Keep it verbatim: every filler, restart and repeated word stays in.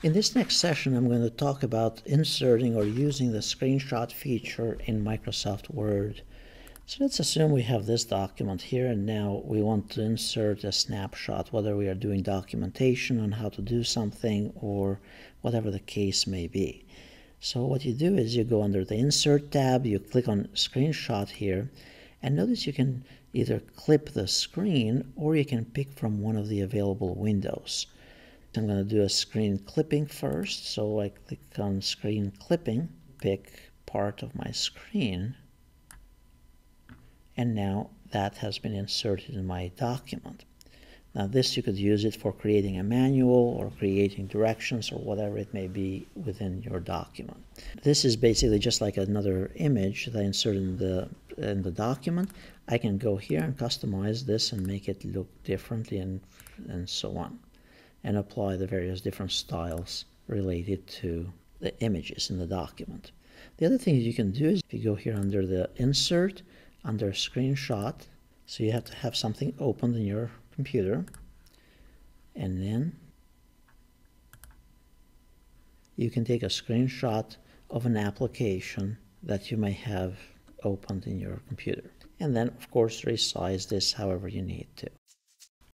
In this next session, I'm going to talk about inserting or using the screenshot feature in Microsoft Word. So let's assume we have this document here, and now we want to insert a snapshot, whether we are doing documentation on how to do something or whatever the case may be. So what you do is you go under the Insert tab, you click on Screenshot here, and notice you can either clip the screen or you can pick from one of the available windows. I'm going to do a screen clipping first, so I click on Screen Clipping, pick part of my screen, and now that has been inserted in my document. Now this, you could use it for creating a manual or creating directions or whatever it may be within your document. This is basically just like another image that I inserted in the, in the document. I can go here and customize this and make it look differently and, and so on, and apply the various different styles related to the images in the document. The other thing you can do is if you go here under the Insert, under Screenshot, so you have to have something opened in your computer, and then you can take a screenshot of an application that you may have opened in your computer, and then of course resize this however you need to.